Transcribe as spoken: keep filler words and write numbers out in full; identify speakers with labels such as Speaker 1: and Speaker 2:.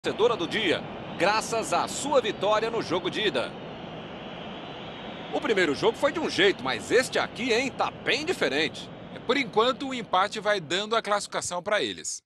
Speaker 1: Vencedora do dia, graças à sua vitória no jogo de ida. O primeiro jogo foi de um jeito, mas este aqui, hein, tá bem diferente.
Speaker 2: É, Por enquanto, o empate vai dando a classificação para eles.